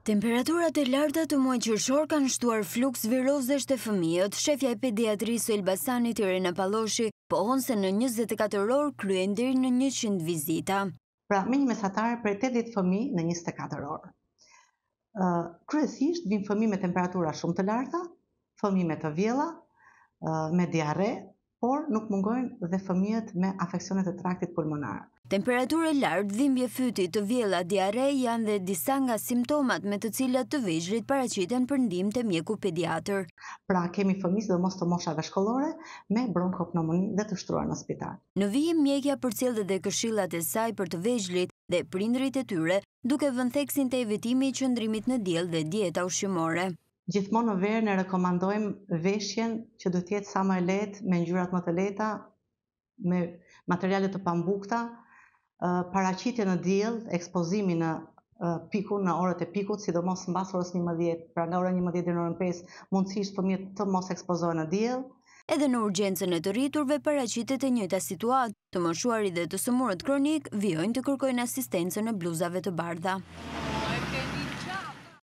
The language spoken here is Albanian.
Temperaturat e larta të muajit qershor kanë shtuar fluks virozesh te fëmijët. Shefja e pediatrisë së Elbasanit Irena Palloshi pohon se në 24 orë kryen deri në 100 vizita. Pra, me një mesatar për 80 fëmijë në 24 orë. Kryesisht vijnë fëmijë me temperatura shumë të larta, fëmijë me të vjella, me diare, por nuk mungojnë dhe fëmijët me afeksione të traktit pulmonar. Temperaturë e lartë, dhimbje fyti, të vjella, diare janë dhe disa nga simptomat me të cilat të vegjëlit paraqiten për ndihmë te mjeku pediatër. Pra, kemi fëmijë sidomos të moshave shkollore me bronkopneumoni dhe të shtruar në spital. Në vijim mjekja përcjell edhe këshillat e saj për të vegjëlit dhe prindërit e tyre, duke vënë theksin te evitimi i qëndrimit në diell dhe dieta ushqimore. Gjithmonë në verë ne rekomandojmë veshjen që duhet të jetë sa më e lehtë, me ngjyrat më të lehta, me materiale të pambukta, paraqitje në diell, ekspozimi në pikun, në orët e pikut, sidomos mbas orës 11, pra nga ora 11 deri në orën 5, mundësisht fëmijët të mos ekspozohen në diell. Edhe në urgjencën e të rriturve paraqitet e njëjta situatë. Të moshuarit dhe të sëmurët kronik vijojnë të kërkojnë asistencën në bluzave të bardha.